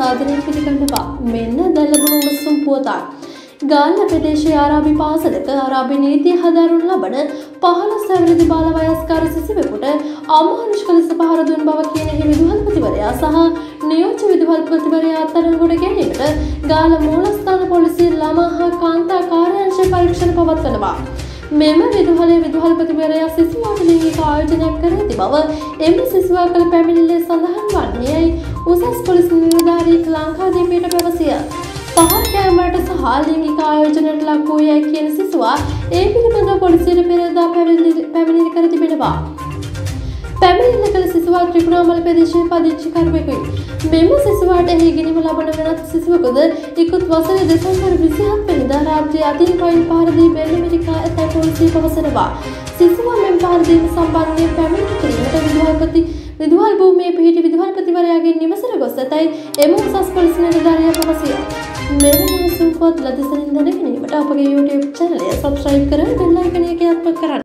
සාදරයෙන් පිළිගන්නවා. මෙන්න දැලගුණ උණුසුම් පුවතක්. ගාල්ල ප්‍රදේශයේ ආරාබි පාසලක ආරාබි නීතිය හදාරනු ලබන 15 අවුරුදු බාල වයස්කාර සිසුවෙකුට අමානුෂික ලෙස පහර දුන් බව කියන විදුහල්පතිවරයා සහ නියෝජ්‍ය විදුහල්පතිවරයා අත්අඩංගුවට ගැනීමට ගාල්ල මූලස්ථාන පොලිසිය ළමා හා කාන්තා කාර්යාංශය පරීක්ෂණ පවත්වනවා. මෙම විදුහල්පතිවරයා සිසුවාට ලිංගික ආයෝජනයක් කර ඇති බව එම සිසුවා කළ පැමිණිල්ලේ සඳහන් වන්නේයි උසස් පොලිස් නිලධාරී ලංකා දීපයට පැවසිය. පහර කැමරට සහ ලිංගික ආයෝජනයට ලක් වූ යයි කියන සිසුවා ඒ පිළිබඳව පොලිසියට පෙරදා පැමිණිලි කර තිබෙනවා. පැමිණිල්ල කළ සිසුවා ත්‍රිකුණාමල ප්‍රදේශයේ පදිංචිකරුවෙකුයි. මෙම සිසුවාට එහි ගිනිම ලබන වෙනත් සිසුවෙකුද ඉකුත් වසරේ දෙසැම්බර් 27 වෙනිදා රාත්‍රියේ අතින් පයින් පහර දී බෙල්ලමිරිකා ඇතැයි පොලිසිය පවසනවා. සිසුවා මෙම පහර දීම සම්බන්ධයෙන් පැමිණිලි කිරීමට විදුහල් භූමියේ පිහිටි විදුහල්පතිවරයාගේ නිවසට ගොස් ඇතැයි එම උසස් පොලිස් නිලධාරියා පවසිය. මෙවැනි උණුසුම් පුවත් ලදසනින් දැන ගැනීමට අපගේ YouTube channel එක subscribe කර bell icon එක ක්ලික් කරන්න.